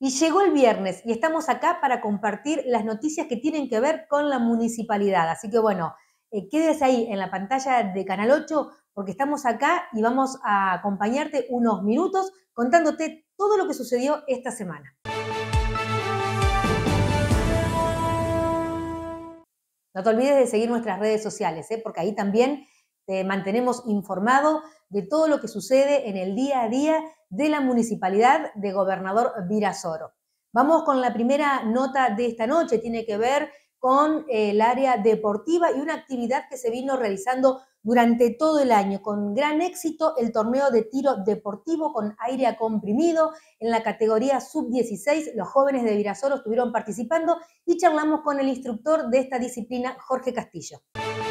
Y llegó el viernes y estamos acá para compartir las noticias que tienen que ver con la municipalidad. Así que bueno, quédese ahí en la pantalla de Canal 8 porque estamos acá y vamos a acompañarte unos minutos contándote todo lo que sucedió esta semana. No te olvides de seguir nuestras redes sociales, porque ahí también te mantenemos informado de todo lo que sucede en el día a día de la municipalidad de Gobernador Virasoro. Vamos con la primera nota de esta noche, tiene que ver con el área deportiva y una actividad que se vino realizando durante todo el año, con gran éxito el torneo de tiro deportivo con aire comprimido en la categoría sub-16. Los jóvenes de Virasoro estuvieron participando y charlamos con el instructor de esta disciplina, Jorge Castillo.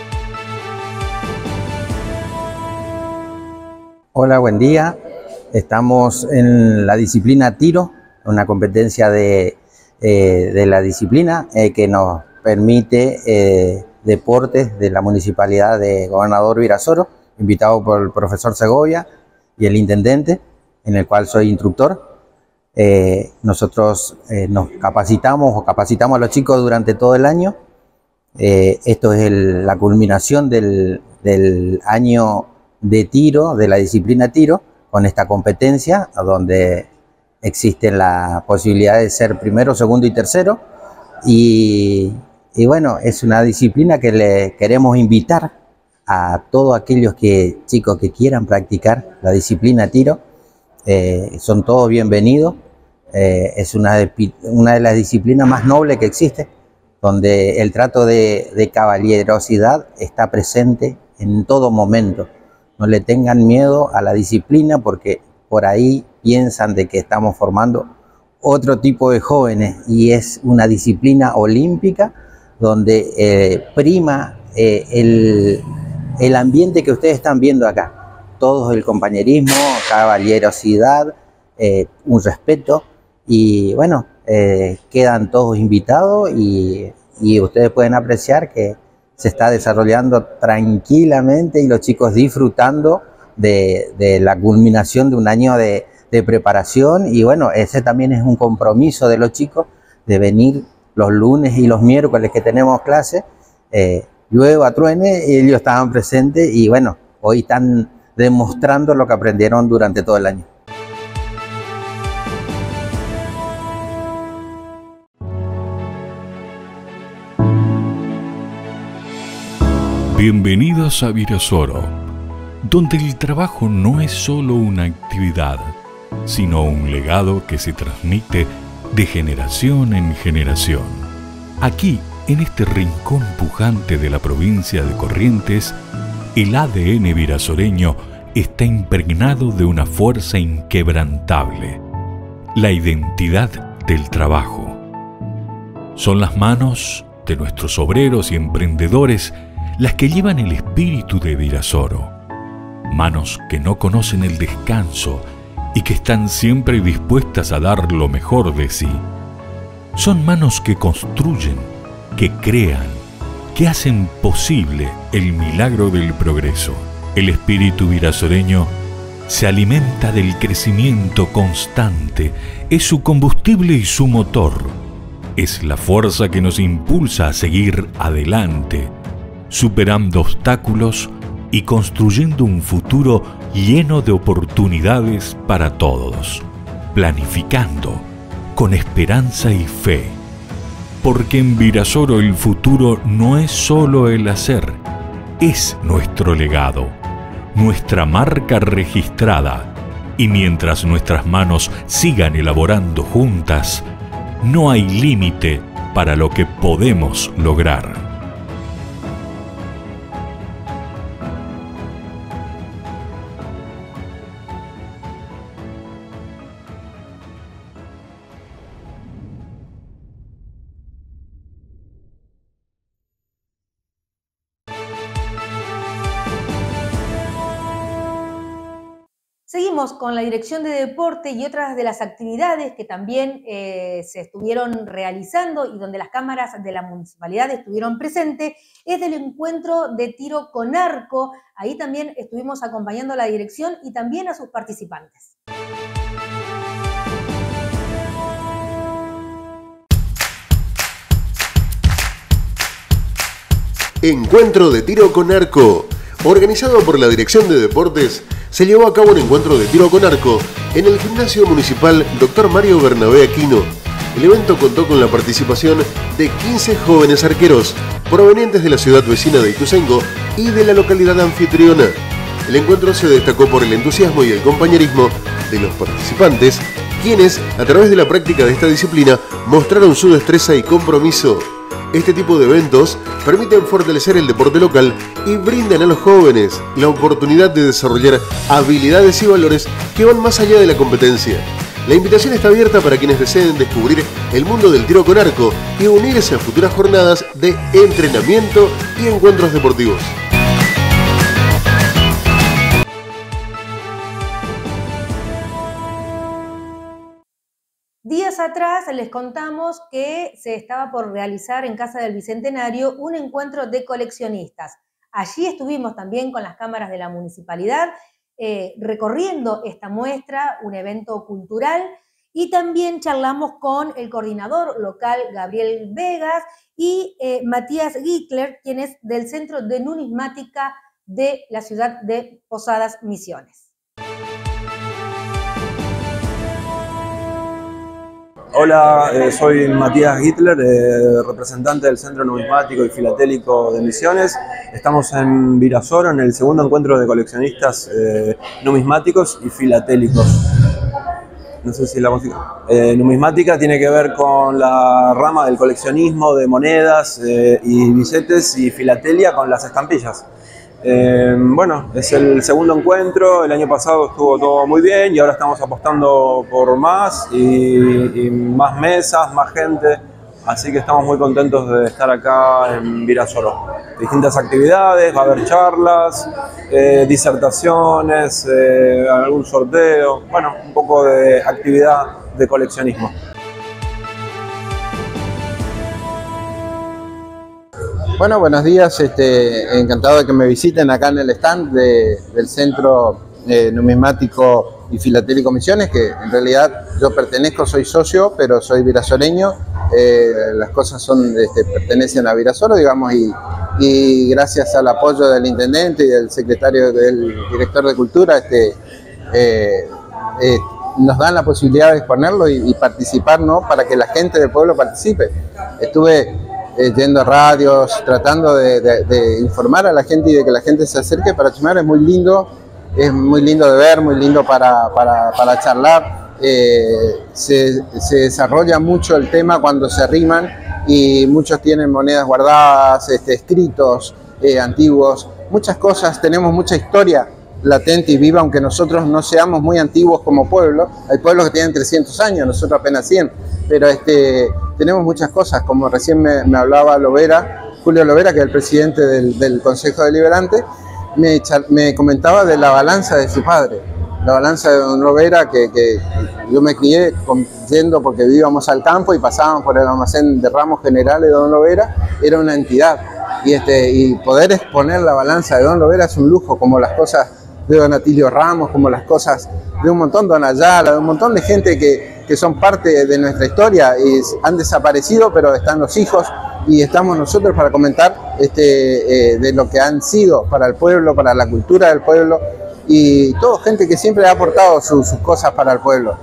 Hola, buen día. Estamos en la disciplina tiro, una competencia de la disciplina que nos permite deportes de la Municipalidad de Gobernador Virasoro, invitado por el profesor Segovia y el intendente, en el cual soy instructor. Nosotros nos capacitamos a los chicos durante todo el año. Esto es la culminación del año de tiro, de la disciplina tiro, con esta competencia donde existe la posibilidad de ser primero, segundo y tercero. Y bueno, es una disciplina que le queremos invitar a todos aquellos chicos que quieran practicar la disciplina tiro. Son todos bienvenidos. Es una de las disciplinas más nobles que existe, donde el trato de caballerosidad está presente en todo momento. No le tengan miedo a la disciplina porque por ahí piensan de que estamos formando otro tipo de jóvenes, y es una disciplina olímpica donde prima el ambiente que ustedes están viendo acá. Todo el compañerismo, caballerosidad, un respeto, y bueno, quedan todos invitados y ustedes pueden apreciar que se está desarrollando tranquilamente y los chicos disfrutando de la culminación de un año de preparación. Y bueno, ese también es un compromiso de los chicos de venir los lunes y los miércoles que tenemos clase, llueva, truene, ellos estaban presentes y bueno, hoy están demostrando lo que aprendieron durante todo el año. Bienvenidos a Virasoro, donde el trabajo no es solo una actividad, sino un legado que se transmite de generación en generación. Aquí, en este rincón pujante de la provincia de Corrientes, el ADN virasoreño está impregnado de una fuerza inquebrantable, la identidad del trabajo. Son las manos de nuestros obreros y emprendedores las que llevan el espíritu de Virasoro, manos que no conocen el descanso y que están siempre dispuestas a dar lo mejor de sí. Son manos que construyen, que crean, que hacen posible el milagro del progreso. El espíritu virasoreño se alimenta del crecimiento constante, es su combustible y su motor. Es la fuerza que nos impulsa a seguir adelante, superando obstáculos y construyendo un futuro lleno de oportunidades para todos, planificando con esperanza y fe. Porque en Virasoro el futuro no es solo el hacer, es nuestro legado, nuestra marca registrada, y mientras nuestras manos sigan elaborando juntas, no hay límite para lo que podemos lograr. Seguimos con la Dirección de Deporte y otras de las actividades que también se estuvieron realizando y donde las cámaras de la municipalidad estuvieron presentes, es del encuentro de tiro con arco. Ahí también estuvimos acompañando a la dirección y también a sus participantes. Encuentro de tiro con arco. Organizado por la Dirección de Deportes, se llevó a cabo un encuentro de tiro con arco en el Gimnasio Municipal Dr. Mario Bernabé Aquino. El evento contó con la participación de 15 jóvenes arqueros provenientes de la ciudad vecina de Ituzaingó y de la localidad anfitriona. El encuentro se destacó por el entusiasmo y el compañerismo de los participantes, quienes, a través de la práctica de esta disciplina, mostraron su destreza y compromiso. Este tipo de eventos permiten fortalecer el deporte local y brindan a los jóvenes la oportunidad de desarrollar habilidades y valores que van más allá de la competencia. La invitación está abierta para quienes deseen descubrir el mundo del tiro con arco y unirse a futuras jornadas de entrenamiento y encuentros deportivos. Días atrás les contamos que se estaba por realizar en Casa del Bicentenario un encuentro de coleccionistas. Allí estuvimos también con las cámaras de la municipalidad recorriendo esta muestra, un evento cultural, y también charlamos con el coordinador local Gabriel Vegas y Matías Gittler, quien es del Centro de Numismática de la ciudad de Posadas Misiones. Hola, soy Matías Gittler, representante del Centro Numismático y Filatélico de Misiones. Estamos en Virasoro en el segundo encuentro de coleccionistas numismáticos y filatélicos. No sé si la música. Numismática tiene que ver con la rama del coleccionismo de monedas y billetes, y filatelia con las estampillas. Bueno, es el segundo encuentro. El año pasado estuvo todo muy bien y ahora estamos apostando por más y más mesas, más gente, así que estamos muy contentos de estar acá en Virasoro. Distintas actividades, va a haber charlas, disertaciones, algún sorteo, bueno, un poco de actividad de coleccionismo. Bueno, buenos días, encantado de que me visiten acá en el stand del Centro Numismático y Filatélico Misiones, que en realidad yo pertenezco, soy socio, pero soy virasoreño. Las cosas pertenecen a Virasoro, digamos, y gracias al apoyo del intendente y del secretario, del director de Cultura, nos dan la posibilidad de exponerlo y participar, ¿no? Para que la gente del pueblo participe. Estuve yendo a radios, tratando de informar a la gente y de que la gente se acerque para chusmear. Es muy lindo de ver, muy lindo para charlar. Se desarrolla mucho el tema cuando se arriman y muchos tienen monedas guardadas, escritos antiguos, muchas cosas. Tenemos mucha historia latente y viva, aunque nosotros no seamos muy antiguos como pueblo. Hay pueblos que tienen 300 años, nosotros apenas 100, pero tenemos muchas cosas, como recién me hablaba Julio Lovera, que es el presidente del Consejo Deliberante, me comentaba de la balanza de su padre, la balanza de don Lovera, que yo me crié yendo porque íbamos al campo y pasábamos por el almacén de ramos generales de don Lovera. Era una entidad, y poder exponer la balanza de don Lovera es un lujo, como las cosas de don Atilio Ramos, como las cosas de un montón, don Ayala, de un montón de gente que son parte de nuestra historia y han desaparecido, pero están los hijos y estamos nosotros para comentar de lo que han sido para el pueblo, para la cultura del pueblo, y todo gente que siempre ha aportado sus cosas para el pueblo.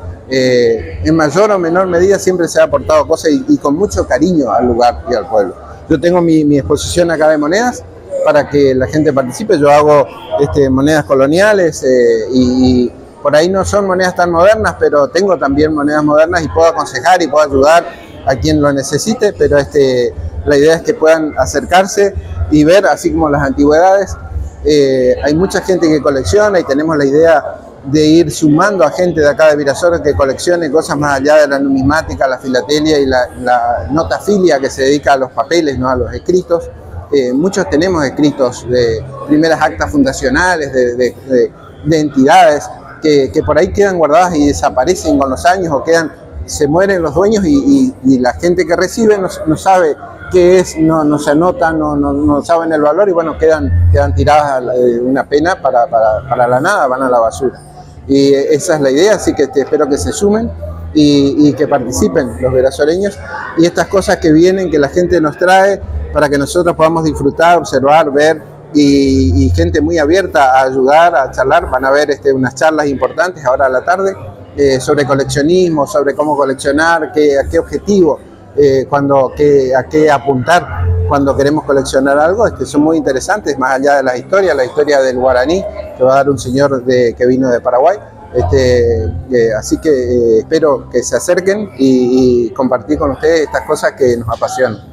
En mayor o menor medida siempre se ha aportado cosas y con mucho cariño al lugar y al pueblo. Yo tengo mi exposición acá de monedas para que la gente participe. Yo hago monedas coloniales y por ahí no son monedas tan modernas, pero tengo también monedas modernas y puedo aconsejar y puedo ayudar a quien lo necesite, pero la idea es que puedan acercarse y ver, así como las antigüedades. Hay mucha gente que colecciona y tenemos la idea de ir sumando a gente de acá de Virasoro que coleccione cosas más allá de la numismática, la filatelia y la notafilia, que se dedica a los papeles, no a los escritos. Muchos tenemos escritos de primeras actas fundacionales, de entidades que por ahí quedan guardadas y desaparecen con los años, o se mueren los dueños y la gente que recibe no sabe qué es, no se anota, no saben el valor y bueno, quedan tiradas, una pena para la nada, van a la basura. Y esa es la idea, así que espero que se sumen y que participen los virasoreños, y estas cosas que vienen, que la gente nos trae, para que nosotros podamos disfrutar, observar, ver y gente muy abierta a ayudar, a charlar. Van a ver unas charlas importantes ahora a la tarde sobre coleccionismo, sobre cómo coleccionar, a qué objetivo, a qué apuntar cuando queremos coleccionar algo. Son muy interesantes, más allá de la historia del guaraní que va a dar un señor que vino de Paraguay. Así que espero que se acerquen y compartir con ustedes estas cosas que nos apasionan.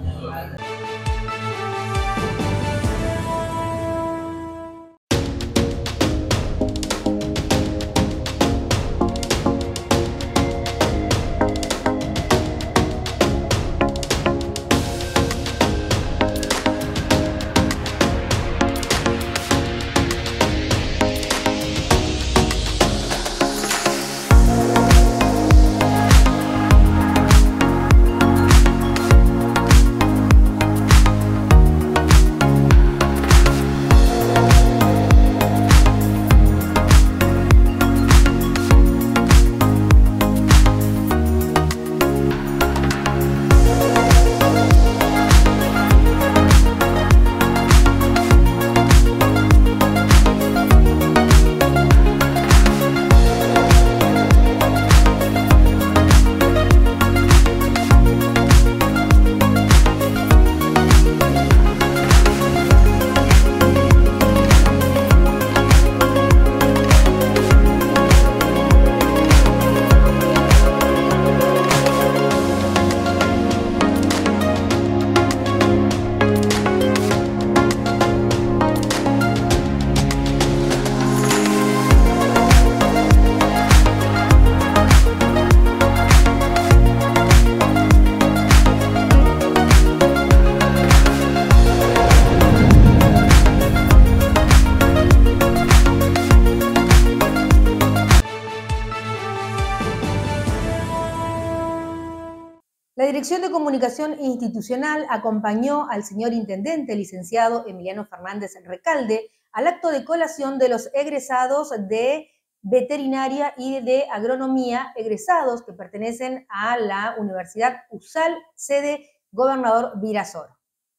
La Dirección de Comunicación Institucional acompañó al señor Intendente, licenciado Emiliano Fernández Recalde, al acto de colación de los egresados de Veterinaria y de Agronomía, egresados que pertenecen a la Universidad USAL, sede Gobernador Virasoro.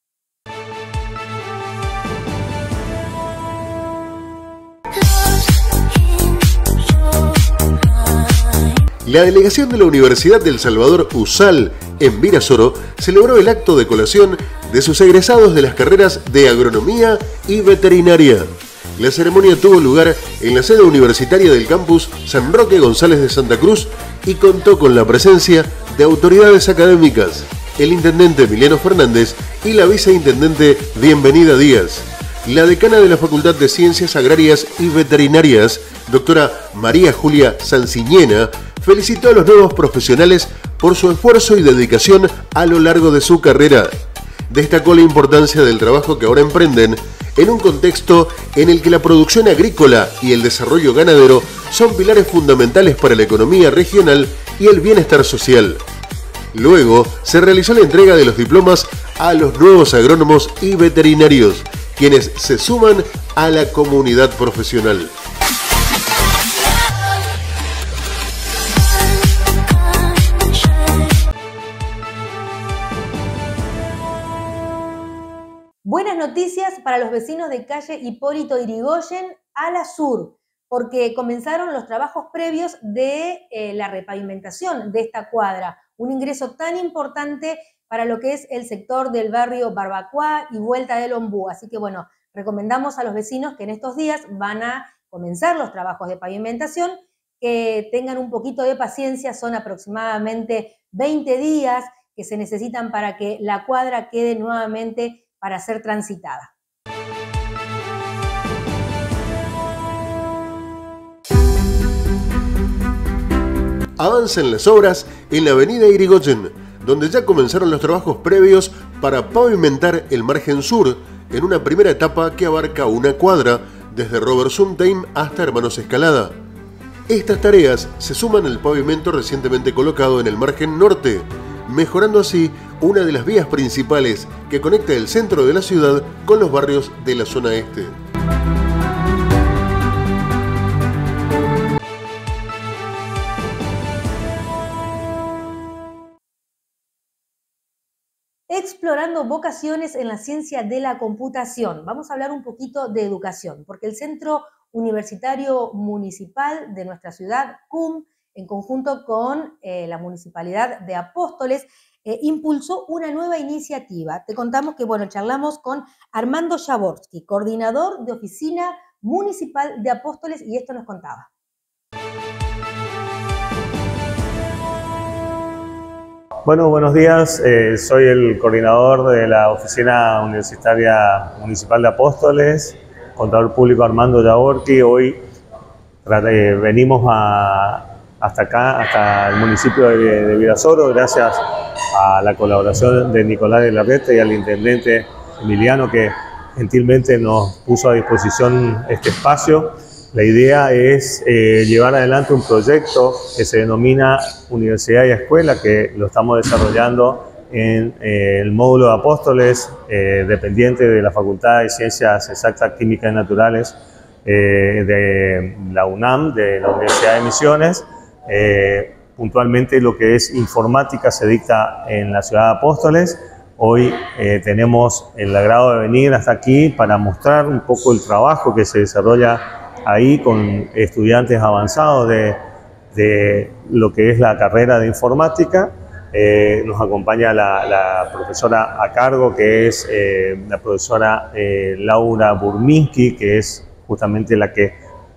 La delegación de la Universidad del Salvador USAL en Virasoro celebró el acto de colación de sus egresados de las carreras de Agronomía y Veterinaria. La ceremonia tuvo lugar en la sede universitaria del campus San Roque González de Santa Cruz y contó con la presencia de autoridades académicas, el intendente Emiliano Fernández y la viceintendente Bienvenida Díaz. La decana de la Facultad de Ciencias Agrarias y Veterinarias, doctora María Julia Sanciñena, felicitó a los nuevos profesionales por su esfuerzo y dedicación a lo largo de su carrera. Destacó la importancia del trabajo que ahora emprenden en un contexto en el que la producción agrícola y el desarrollo ganadero son pilares fundamentales para la economía regional y el bienestar social. Luego se realizó la entrega de los diplomas a los nuevos agrónomos y veterinarios, quienes se suman a la comunidad profesional. Buenas noticias para los vecinos de calle Hipólito Yrigoyen a la sur, porque comenzaron los trabajos previos de la repavimentación de esta cuadra, un ingreso tan importante para lo que es el sector del barrio Barbacoa y Vuelta del Ombú. Así que bueno, recomendamos a los vecinos que en estos días van a comenzar los trabajos de pavimentación, que tengan un poquito de paciencia, son aproximadamente 20 días que se necesitan para que la cuadra quede nuevamente para ser transitada. Avanzan las obras en la avenida Yrigoyen, donde ya comenzaron los trabajos previos para pavimentar el margen sur en una primera etapa que abarca una cuadra desde Robert Suntheim hasta Hermanos Escalada. Estas tareas se suman al pavimento recientemente colocado en el margen norte, mejorando así una de las vías principales que conecta el centro de la ciudad con los barrios de la zona este. explorando vocaciones en la ciencia de la computación. Vamos a hablar un poquito de educación, porque el Centro Universitario Municipal de nuestra ciudad, CUM, en conjunto con la Municipalidad de Apóstoles, impulsó una nueva iniciativa. Te contamos que, bueno, charlamos con Armando Jaworski, coordinador de Oficina Municipal de Apóstoles, y esto nos contaba. Bueno, buenos días. Soy el coordinador de la Oficina Universitaria Municipal de Apóstoles, contador público Armando Jaworski. Hoy venimos hasta acá, hasta el municipio de Virasoro, gracias a la colaboración de Nicolás de Larreta y al intendente Emiliano, que gentilmente nos puso a disposición este espacio. La idea es llevar adelante un proyecto que se denomina Universidad y Escuela, que lo estamos desarrollando en el módulo de Apóstoles, dependiente de la Facultad de Ciencias Exactas, Químicas y Naturales de la UNAM, de la Universidad de Misiones. Puntualmente lo que es informática se dicta en la ciudad de Apóstoles. Hoy tenemos el agrado de venir hasta aquí para mostrar un poco el trabajo que se desarrolla ahí con estudiantes avanzados de lo que es la carrera de informática. Nos acompaña la profesora a cargo, que es la profesora Laura Burminski, que es justamente la que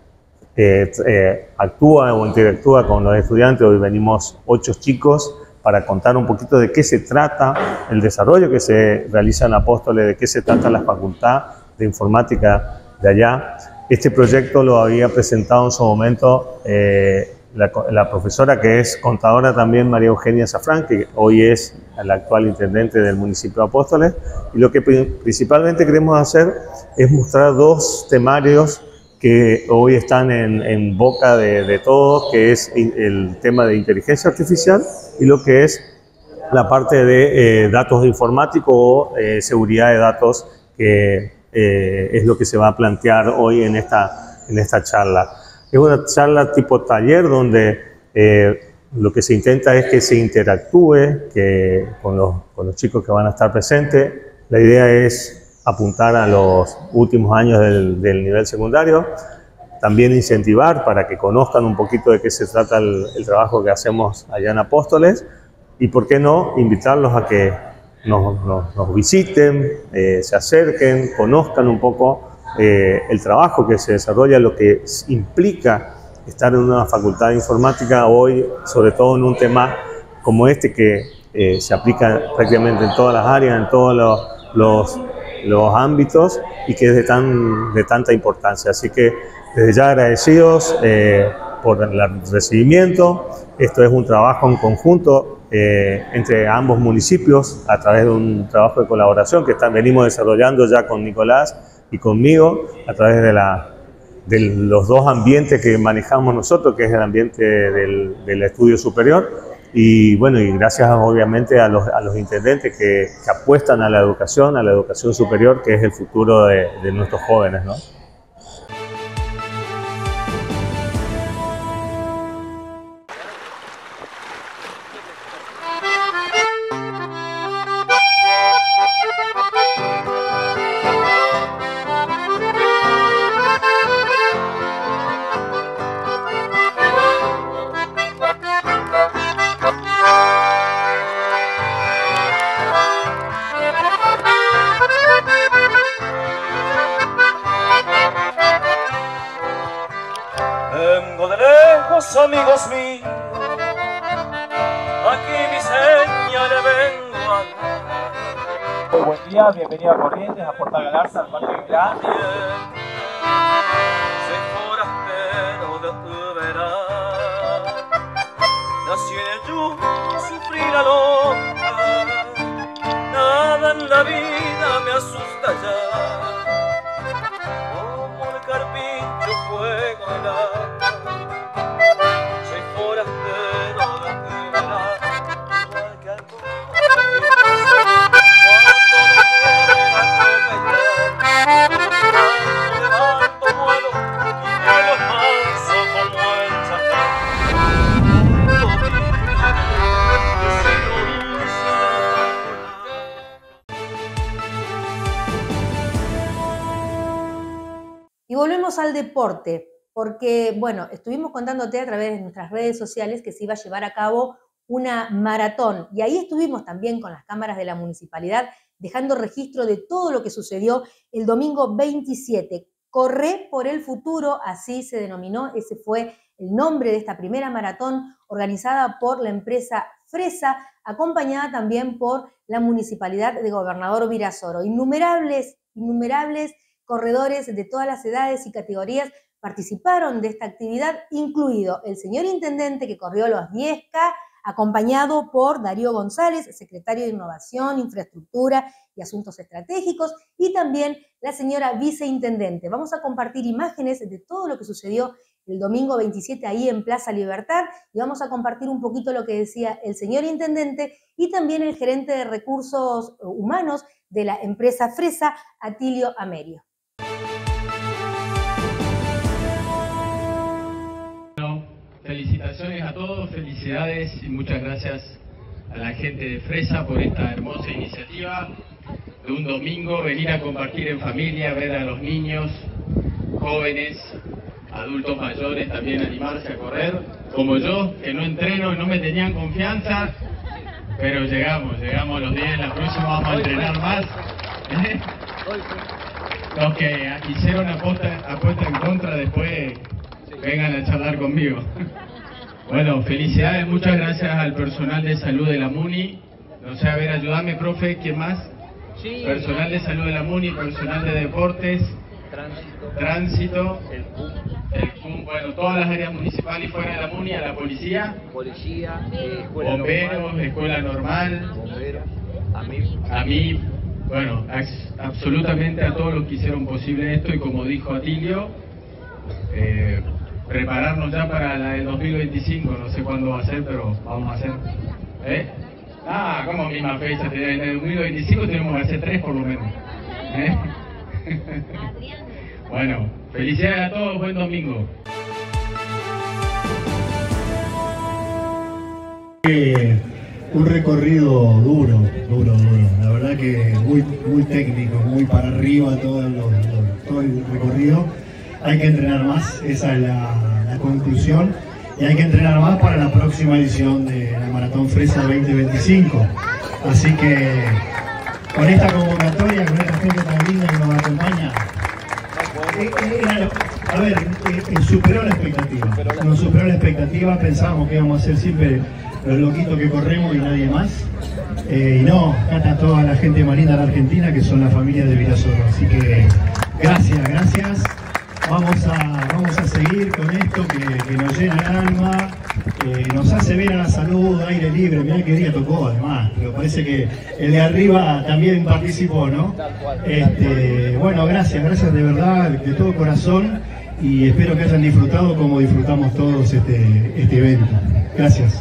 actúa o interactúa con los estudiantes. Hoy venimos 8 chicos para contar un poquito de qué se trata el desarrollo que se realiza en Apóstoles, de qué se trata la Facultad de Informática de allá. Este proyecto lo había presentado en su momento la profesora, que es contadora también, María Eugenia Safrán, que hoy es la actual intendente del municipio de Apóstoles. Y lo que principalmente queremos hacer es mostrar 2 temarios que hoy están en boca de todos, que es el tema de inteligencia artificial y lo que es la parte de datos informáticos o seguridad de datos, que es lo que se va a plantear hoy en esta charla. Es una charla tipo taller donde lo que se intenta es que se interactúe con los chicos que van a estar presentes. La idea es apuntar a los últimos años del nivel secundario, también incentivar para que conozcan un poquito de qué se trata el trabajo que hacemos allá en Apóstoles, y por qué no invitarlos a que nos visiten, se acerquen, conozcan un poco el trabajo que se desarrolla, lo que implica estar en una facultad de informática hoy, sobre todo en un tema como este que se aplica prácticamente en todas las áreas, en todos los ámbitos, y que es de tanta importancia. Así que desde ya agradecidos por el recibimiento. Esto es un trabajo en conjunto entre ambos municipios a través de un trabajo de colaboración que venimos desarrollando ya con Nicolás y conmigo a través de los 2 ambientes que manejamos nosotros, que es el ambiente del estudio superior, y bueno, y gracias obviamente a los intendentes que apuestan a la educación superior, que es el futuro de nuestros jóvenes, ¿no? Amigos míos, aquí mi seña le vengo a dar. Muy buen día, bienvenido a Corrientes, a Portal Galarza, al Parque Vilá. Soy forastero de tu verano, nací en el yugo, sufrí la loca, nada en la vida me asusta ya, como el carpincho juego el agua. volvemos al deporte, porque, bueno, estuvimos contándote a través de nuestras redes sociales que se iba a llevar a cabo una maratón, y ahí estuvimos también con las cámaras de la municipalidad dejando registro de todo lo que sucedió el domingo 27. Corre por el futuro, así se denominó, ese fue el nombre de esta primera maratón organizada por la empresa Fresa, acompañada también por la municipalidad de Gobernador Virasoro. Innumerables corredores de todas las edades y categorías participaron de esta actividad, incluido el señor intendente que corrió los 10K, acompañado por Darío González, secretario de Innovación, Infraestructura y Asuntos Estratégicos, y también la señora viceintendente. Vamos a compartir imágenes de todo lo que sucedió el domingo 27 ahí en Plaza Libertad, y vamos a compartir un poquito lo que decía el señor intendente y también el gerente de recursos humanos de la empresa Fresa, Atilio Amerio. Felicitaciones a todos, felicidades y muchas gracias a la gente de Fresa por esta hermosa iniciativa de un domingo, venir a compartir en familia, ver a los niños, jóvenes, adultos mayores también animarse a correr, como yo, que no entreno y no me tenían confianza, pero llegamos los días, la próxima vamos a entrenar más. Los que hicieron apuesta en contra después vengan a charlar conmigo. Bueno, felicidades, muchas gracias al personal de salud de la MUNI. No sé, a ver, ayúdame, profe, ¿quién más? Sí. Personal de salud de la MUNI, personal de deportes, tránsito, el CUM, bueno, todas las áreas municipales y fuera de la MUNI, a la policía, escuela bomberos, normal, escuela normal, bomberos, a mí, bueno, absolutamente a todos los que hicieron posible esto, y como dijo Atilio, prepararnos ya para la del 2025, no sé cuándo va a ser, pero vamos a hacer. ¿Cómo misma fecha? En el 2025 tenemos que hacer 3 por lo menos. Bueno, felicidades a todos, buen domingo. Un recorrido duro. La verdad que muy técnico, muy para arriba todo el recorrido. Hay que entrenar más, esa es la conclusión, y hay que entrenar más para la próxima edición de la Maratón Fresa 2025. Así que con esta convocatoria, con esta gente tan linda que nos acompaña, superó la expectativa. Nos superó la expectativa, pensábamos que íbamos a ser siempre los loquitos que corremos y nadie más. Y no, acá está toda la gente más linda de la Argentina, que son la familia de Virasoro. Así que gracias. Vamos a seguir con esto que nos llena el alma, nos hace ver a la salud, aire libre. Mirá qué día tocó además, pero parece que el de arriba también participó, ¿no? Bueno, gracias de verdad, de todo corazón, y espero que hayan disfrutado como disfrutamos todos este evento. Gracias.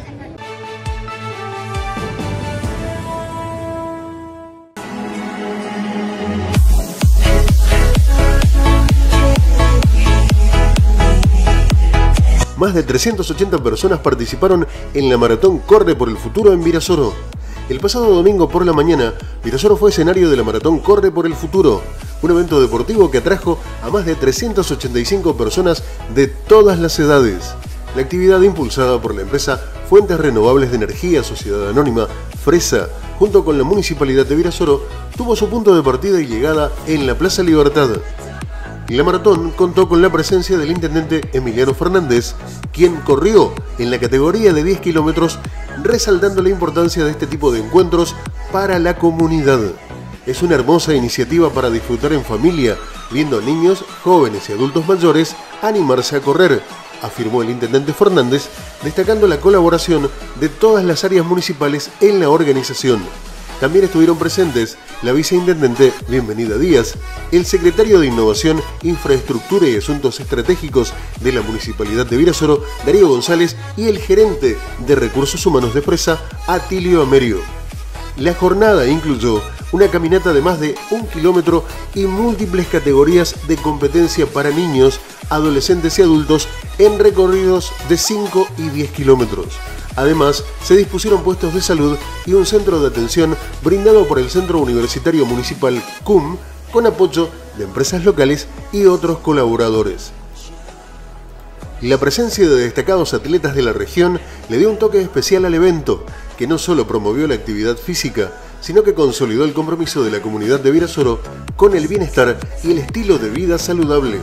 Más de 380 personas participaron en la Maratón Corre por el Futuro en Virasoro. El pasado domingo por la mañana, Virasoro fue escenario de la Maratón Corre por el Futuro, un evento deportivo que atrajo a más de 385 personas de todas las edades. La actividad, impulsada por la empresa Fuentes Renovables de Energía Sociedad Anónima, Fresa, junto con la Municipalidad de Virasoro, tuvo su punto de partida y llegada en la Plaza Libertad. La maratón contó con la presencia del intendente Emiliano Fernández, quien corrió en la categoría de 10 kilómetros, resaltando la importancia de este tipo de encuentros para la comunidad. Es una hermosa iniciativa para disfrutar en familia, viendo a niños, jóvenes y adultos mayores animarse a correr, afirmó el intendente Fernández, destacando la colaboración de todas las áreas municipales en la organización. También estuvieron presentes la viceintendente Bienvenida Díaz, el secretario de Innovación, Infraestructura y Asuntos Estratégicos de la Municipalidad de Virasoro, Darío González, y el gerente de Recursos Humanos de Fresa, Atilio Amerio. La jornada incluyó una caminata de más de 1 kilómetro y múltiples categorías de competencia para niños, adolescentes y adultos en recorridos de 5 y 10 kilómetros. Además, se dispusieron puestos de salud y un centro de atención brindado por el Centro Universitario Municipal CUM, con apoyo de empresas locales y otros colaboradores. La presencia de destacados atletas de la región le dio un toque especial al evento, que no solo promovió la actividad física, sino que consolidó el compromiso de la comunidad de Virasoro con el bienestar y el estilo de vida saludable.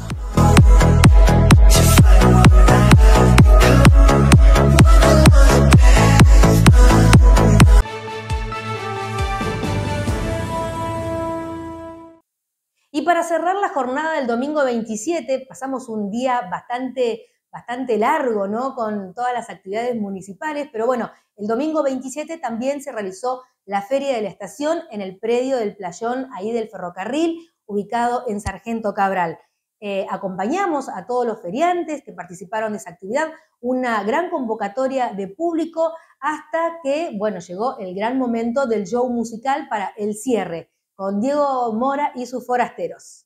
Y para cerrar la jornada del domingo 27, pasamos un día bastante largo, ¿no? Con todas las actividades municipales, pero bueno, el domingo 27 también se realizó la Feria de la Estación en el predio del playón ahí del ferrocarril, ubicado en Sargento Cabral. Acompañamos a todos los feriantes que participaron de esa actividad, una gran convocatoria de público hasta que, bueno, llegó el gran momento del show musical para el cierre, con Diego Mora y sus forasteros.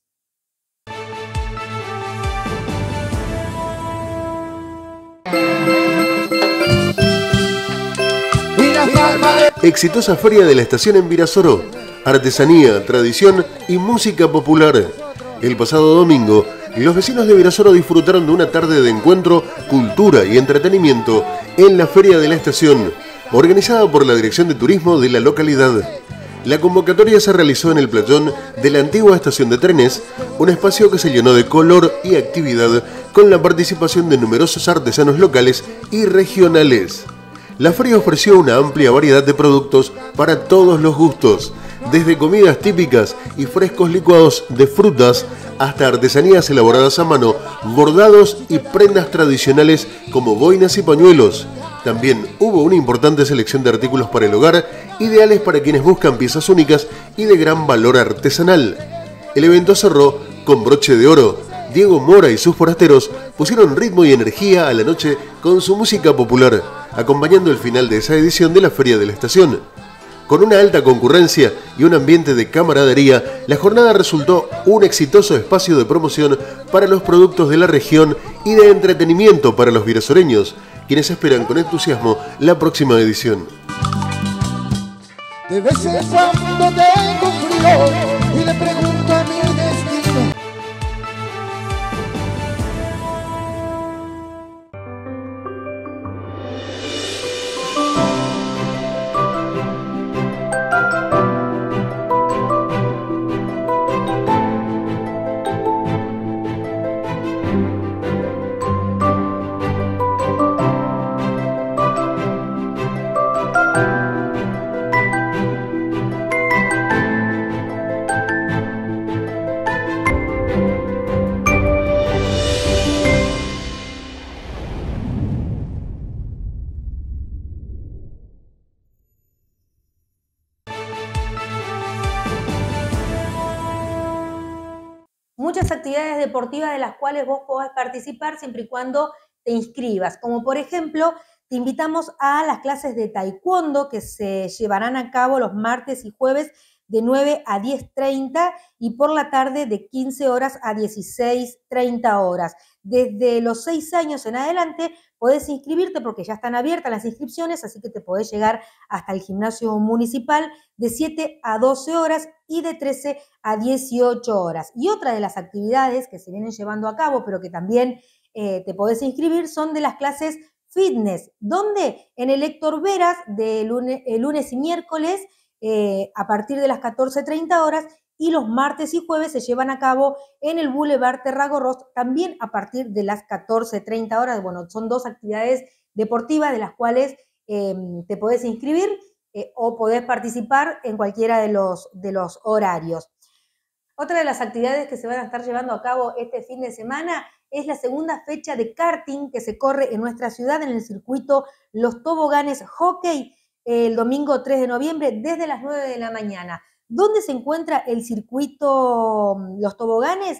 Exitosa Feria de la Estación en Virasoro, artesanía, tradición y música popular. El pasado domingo, los vecinos de Virasoro disfrutaron de una tarde de encuentro, cultura y entretenimiento en la Feria de la Estación, organizada por la Dirección de Turismo de la localidad. La convocatoria se realizó en el playón de la antigua estación de trenes, un espacio que se llenó de color y actividad con la participación de numerosos artesanos locales y regionales. La feria ofreció una amplia variedad de productos para todos los gustos, desde comidas típicas y frescos licuados de frutas hasta artesanías elaboradas a mano, bordados y prendas tradicionales como boinas y pañuelos. También hubo una importante selección de artículos para el hogar, ideales para quienes buscan piezas únicas y de gran valor artesanal. El evento cerró con broche de oro. Diego Mora y sus forasteros pusieron ritmo y energía a la noche con su música popular, acompañando el final de esa edición de la Feria de la Estación. Con una alta concurrencia y un ambiente de camaradería, la jornada resultó un exitoso espacio de promoción para los productos de la región y de entretenimiento para los virasoreños, quienes esperan con entusiasmo la próxima edición. De veces cuando tengo frío y le pregunto a mi destino. Muchas actividades deportivas de las cuales vos podés participar siempre y cuando te inscribas, como por ejemplo, te invitamos a las clases de taekwondo que se llevarán a cabo los martes y jueves de 9 a 10:30 y por la tarde de 15 horas a 16:30 horas. Desde los 6 años en adelante podés inscribirte porque ya están abiertas las inscripciones, así que te podés llegar hasta el gimnasio municipal de 7 a 12 horas y de 13 a 18 horas. Y otra de las actividades que se vienen llevando a cabo, pero que también te podés inscribir, son de las clases fitness, donde en el Héctor Veras de lunes y miércoles a partir de las 14:30 horas y los martes y jueves se llevan a cabo en el Boulevard Terragorros también a partir de las 14:30 horas. Bueno, son dos actividades deportivas de las cuales te podés inscribir o podés participar en cualquiera de los horarios. Otra de las actividades que se van a estar llevando a cabo este fin de semana es la segunda fecha de karting que se corre en nuestra ciudad en el circuito Los Toboganes Hockey el domingo 3 de noviembre desde las 9 de la mañana. ¿Dónde se encuentra el circuito Los Toboganes?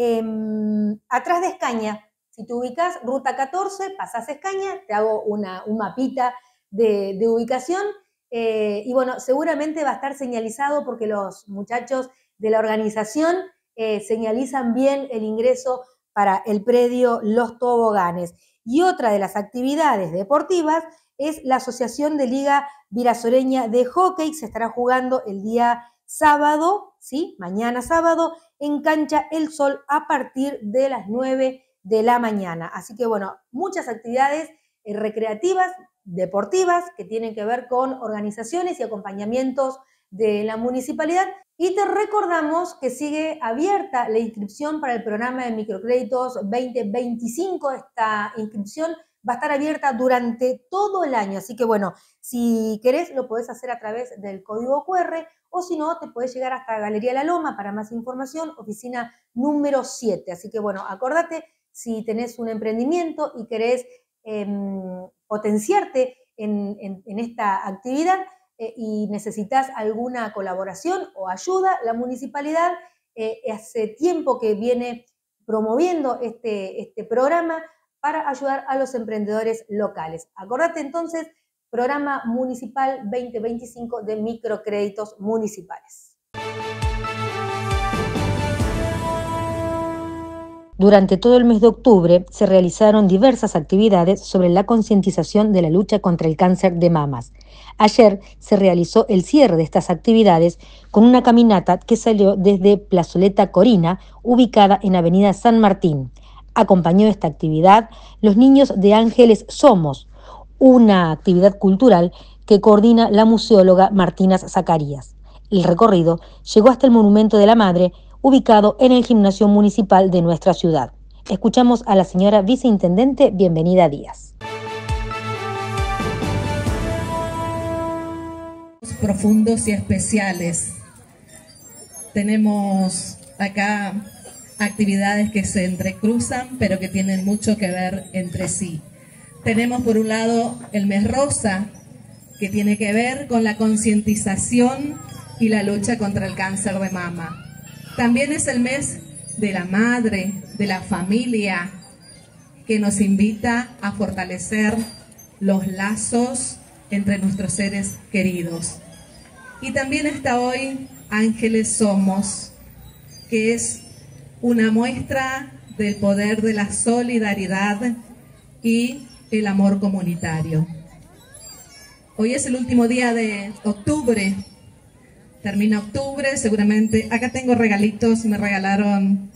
Atrás de Escaña. Si te ubicas, ruta 14, pasás Escaña, te hago un mapita de ubicación y bueno, seguramente va a estar señalizado porque los muchachos de la organización señalizan bien el ingreso para el predio Los Toboganes. Y otra de las actividades deportivas es la Asociación de Liga Virasoreña de Hockey. Se estará jugando el día sábado, ¿sí? Mañana sábado, en Cancha El Sol a partir de las 9 de la mañana. Así que bueno, muchas actividades recreativas, deportivas, que tienen que ver con organizaciones y acompañamientos de la municipalidad. Y te recordamos que sigue abierta la inscripción para el programa de microcréditos 2025. Esta inscripción va a estar abierta durante todo el año. Así que bueno, si querés lo podés hacer a través del código QR o si no, te podés llegar hasta Galería La Loma para más información, oficina número 7. Así que bueno, acordate, si tenés un emprendimiento y querés potenciarte en esta actividad y necesitas alguna colaboración o ayuda, la municipalidad hace tiempo que viene promoviendo este programa para ayudar a los emprendedores locales. Acordate entonces, Programa Municipal 2025 de Microcréditos Municipales. Durante todo el mes de octubre se realizaron diversas actividades sobre la concientización de la lucha contra el cáncer de mamas. Ayer se realizó el cierre de estas actividades con una caminata que salió desde Plazoleta Corina, ubicada en Avenida San Martín. Acompañó esta actividad los niños de Ángeles Somos, una actividad cultural que coordina la museóloga Martina Zacarías. El recorrido llegó hasta el Monumento de la Madre, ubicado en el gimnasio municipal de nuestra ciudad. Escuchamos a la señora viceintendente Bienvenida Díaz. Profundos y especiales. Tenemos acá actividades que se entrecruzan, pero que tienen mucho que ver entre sí. Tenemos por un lado el mes rosa, que tiene que ver con la concientización y la lucha contra el cáncer de mama. También es el mes de la madre, de la familia, que nos invita a fortalecer los lazos entre nuestros seres queridos. Y también está hoy Ángeles Somos, que es una muestra del poder de la solidaridad y el amor comunitario. Hoy es el último día de octubre. Termina octubre, seguramente. Acá tengo regalitos, me regalaron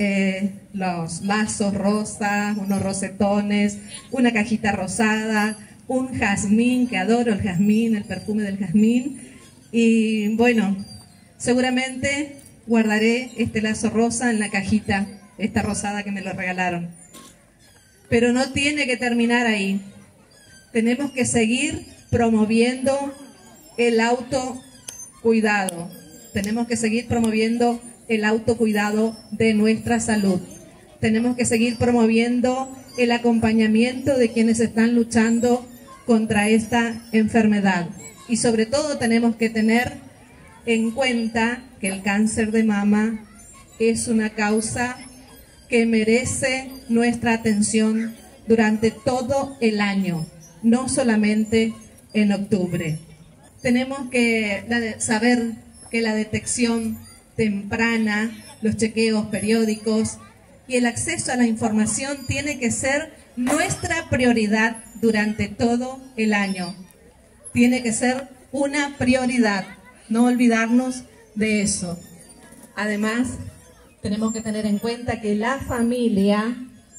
los lazos rosas, unos rosetones, una cajita rosada, un jazmín, que adoro el jazmín, el perfume del jazmín. Y bueno, seguramente guardaré este lazo rosa en la cajita, esta rosada que me lo regalaron. Pero no tiene que terminar ahí. Tenemos que seguir promoviendo el autocuidado. Tenemos que seguir promoviendo el autocuidado de nuestra salud. Tenemos que seguir promoviendo el acompañamiento de quienes están luchando contra esta enfermedad. Y sobre todo tenemos que tener en cuenta que el cáncer de mama es una causa que merece nuestra atención durante todo el año, no solamente en octubre. Tenemos que saber que la detección temprana, los chequeos periódicos y el acceso a la información tiene que ser nuestra prioridad durante todo el año. Tiene que ser una prioridad, no olvidarnos de eso. Además, tenemos que tener en cuenta que la familia,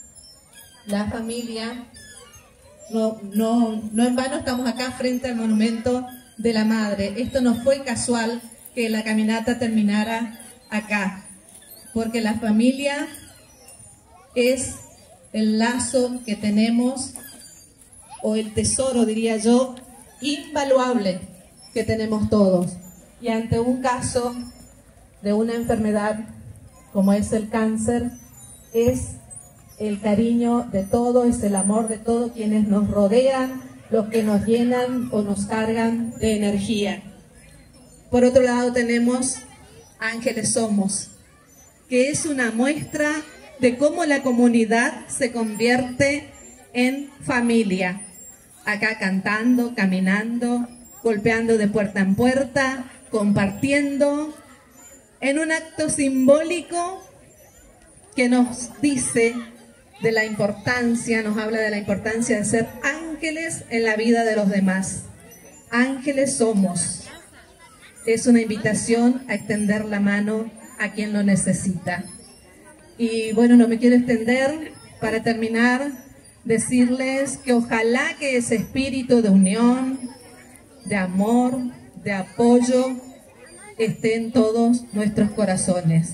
no en vano estamos acá frente al Monumento de la Madre. Esto no fue casual que la caminata terminara acá, porque la familia es el lazo que tenemos, o el tesoro, diría yo, invaluable que tenemos todos. Y ante un caso de una enfermedad como es el cáncer, es el cariño de todos, es el amor de todos quienes nos rodean, los que nos llenan o nos cargan de energía. Por otro lado tenemos Ángeles Somos, que es una muestra de cómo la comunidad se convierte en familia. Acá cantando, caminando, golpeando de puerta en puerta, compartiendo, en un acto simbólico que nos dice de la importancia, nos habla de la importancia de ser ángeles en la vida de los demás. Ángeles somos. es una invitación a extender la mano a quien lo necesita. Y bueno, no me quiero extender. Para terminar, decirles que ojalá que ese espíritu de unión, de amor, de apoyo, esté en todos nuestros corazones.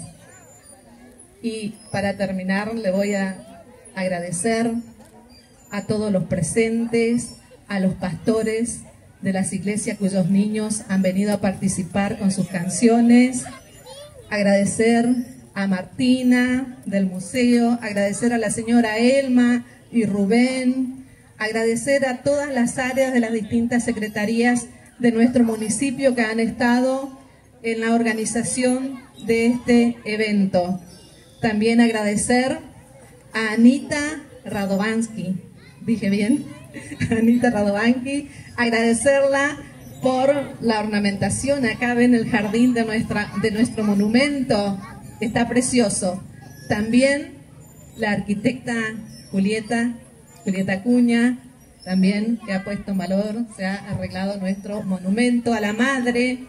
Y para terminar, le voy a agradecer a todos los presentes, a los pastores de las iglesias cuyos niños han venido a participar con sus canciones, agradecer a Martina del museo, agradecer a la señora Elma y Rubén, agradecer a todas las áreas de las distintas secretarías de nuestro municipio que han estado en la organización de este evento. También agradecer a Anita Radovansky, dije bien, Anita Radovansky, agradecerla por la ornamentación. Acá ven el jardín de nuestro monumento, está precioso. También la arquitecta Julieta Acuña, también que ha puesto en valor, se ha arreglado nuestro monumento a la madre.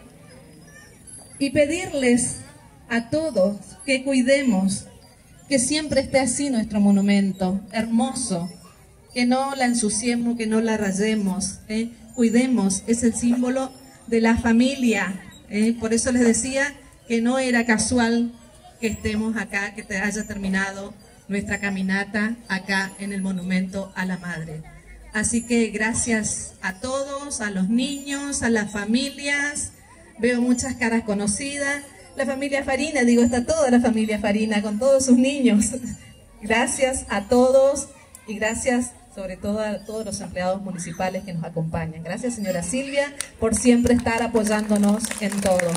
Y pedirles a todos que cuidemos, que siempre esté así nuestro monumento, hermoso, que no la ensuciemos, que no la rayemos, cuidemos, es el símbolo de la familia, por eso les decía que no era casual que estemos acá, que haya terminado nuestra caminata acá en el monumento a la madre. Así que gracias a todos, a los niños, a las familias, veo muchas caras conocidas, la familia Farina, digo, está toda la familia Farina con todos sus niños. Gracias a todos y gracias sobre todo a todos los empleados municipales que nos acompañan. Gracias, señora Silvia, por siempre estar apoyándonos en todo.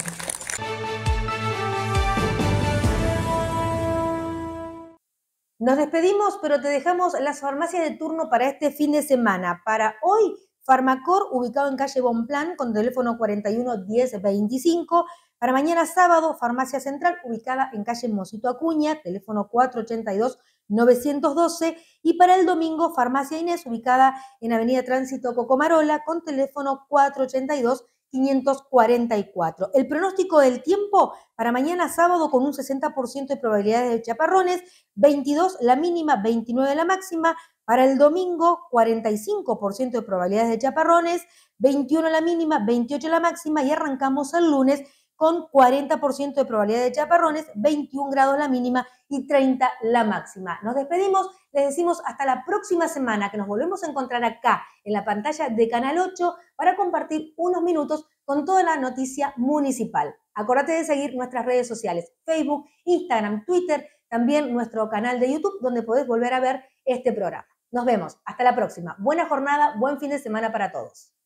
Nos despedimos, pero te dejamos las farmacias de turno para este fin de semana. Para hoy, Farmacor, ubicado en calle Bonplan, con teléfono 41 10 25. Para mañana sábado, Farmacia Central, ubicada en calle Mosito Acuña, teléfono 482 912. Y para el domingo, Farmacia Inés, ubicada en avenida Tránsito Cocomarola, con teléfono 482 544. El pronóstico del tiempo para mañana sábado con un 60% de probabilidades de chaparrones, 22 la mínima, 29 la máxima. Para el domingo, 45% de probabilidades de chaparrones, 21 la mínima, 28 la máxima. Y arrancamos el lunes con 40% de probabilidad de chaparrones, 21 grados la mínima y 30 la máxima. Nos despedimos, les decimos hasta la próxima semana, que nos volvemos a encontrar acá en la pantalla de Canal 8 para compartir unos minutos con toda la noticia municipal. Acordate de seguir nuestras redes sociales, Facebook, Instagram, Twitter, también nuestro canal de YouTube, donde podés volver a ver este programa. Nos vemos, hasta la próxima. Buena jornada, buen fin de semana para todos.